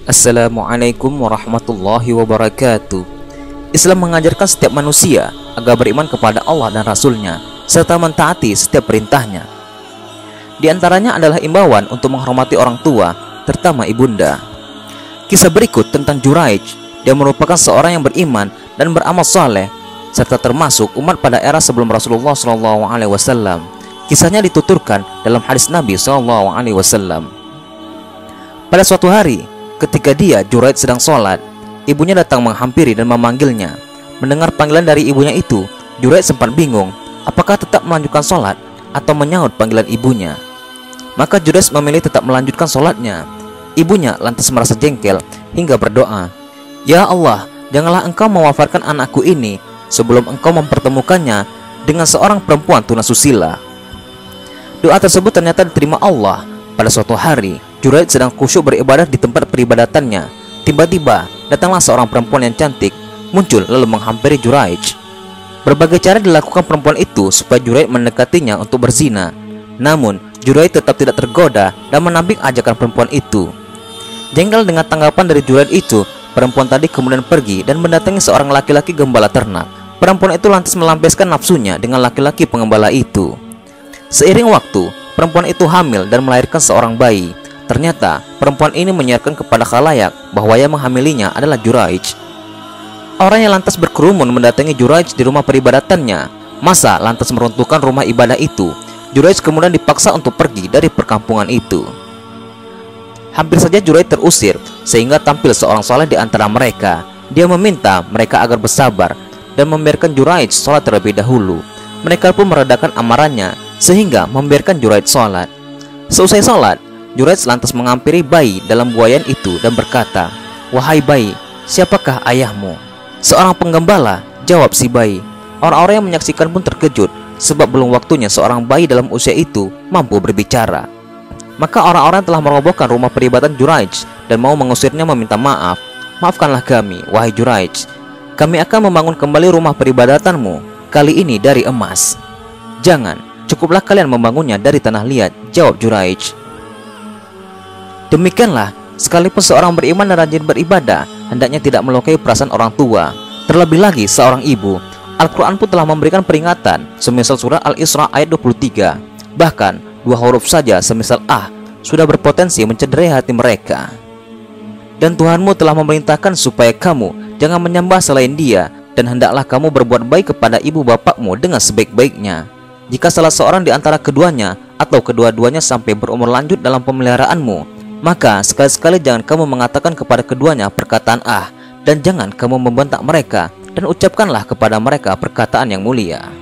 Assalamualaikum warahmatullahi wabarakatuh. Islam mengajarkan setiap manusia agar beriman kepada Allah dan Rasul-Nya serta mentaati setiap perintahnya. Di antaranya adalah imbauan untuk menghormati orang tua, terutama ibunda. Kisah berikut tentang Juraij. Dia merupakan seorang yang beriman dan beramal saleh serta termasuk umat pada era sebelum Rasulullah SAW. Kisahnya dituturkan dalam hadis Nabi SAW. Pada suatu hari, ketika Juraij sedang sholat, ibunya datang menghampiri dan memanggilnya. Mendengar panggilan dari ibunya itu, Juraij sempat bingung apakah tetap melanjutkan sholat atau menyahut panggilan ibunya. Maka Juraij memilih tetap melanjutkan sholatnya. Ibunya lantas merasa jengkel hingga berdoa, "Ya Allah, janganlah engkau mewafatkan anakku ini sebelum engkau mempertemukannya dengan seorang perempuan tunasusila." Doa tersebut ternyata diterima Allah. Pada suatu hari, Juraij sedang khusyuk beribadah di tempat peribadatannya. Tiba-tiba datanglah seorang perempuan yang cantik muncul lalu menghampiri Juraij. Berbagai cara dilakukan perempuan itu supaya Juraij mendekatinya untuk berzina. Namun Juraij tetap tidak tergoda dan menambik ajakan perempuan itu. Jengkel dengan tanggapan dari Juraij itu, perempuan tadi kemudian pergi dan mendatangi seorang laki-laki gembala ternak. Perempuan itu lantas melampiaskan nafsunya dengan laki-laki pengembala itu. Seiring waktu, perempuan itu hamil dan melahirkan seorang bayi. Ternyata perempuan ini menyiarkan kepada khalayak bahwa yang menghamilinya adalah Juraij. Orang yang lantas berkerumun mendatangi Juraij di rumah peribadatannya. Masa lantas meruntuhkan rumah ibadah itu. Juraij kemudian dipaksa untuk pergi dari perkampungan itu. Hampir saja Juraij terusir, sehingga tampil seorang soleh di antara mereka. Dia meminta mereka agar bersabar dan membiarkan Juraij sholat terlebih dahulu. Mereka pun meredakan amarannya sehingga membiarkan Juraij sholat. Seusai sholat, Juraij lantas menghampiri bayi dalam buayan itu dan berkata, "Wahai bayi, siapakah ayahmu?" "Seorang penggembala," jawab si bayi. Orang-orang yang menyaksikan pun terkejut, sebab belum waktunya seorang bayi dalam usia itu mampu berbicara. Maka orang-orang telah merobohkan rumah peribadatan Juraij dan mau mengusirnya meminta maaf. "Maafkanlah kami, wahai Juraij. Kami akan membangun kembali rumah peribadatanmu, kali ini dari emas." "Jangan, cukuplah kalian membangunnya dari tanah liat," jawab Juraij. Demikianlah, sekalipun seorang beriman dan rajin beribadah, hendaknya tidak melukai perasaan orang tua, terlebih lagi seorang ibu. Al-Quran pun telah memberikan peringatan, semisal surah Al-Isra ayat 23. Bahkan, 2 huruf saja semisal sudah berpotensi mencederai hati mereka. "Dan Tuhanmu telah memerintahkan supaya kamu jangan menyembah selain Dia, dan hendaklah kamu berbuat baik kepada ibu bapakmu dengan sebaik-baiknya. Jika salah seorang di antara keduanya atau kedua-duanya sampai berumur lanjut dalam pemeliharaanmu, maka sekali-sekali jangan kamu mengatakan kepada keduanya perkataan dan jangan kamu membentak mereka, dan ucapkanlah kepada mereka perkataan yang mulia."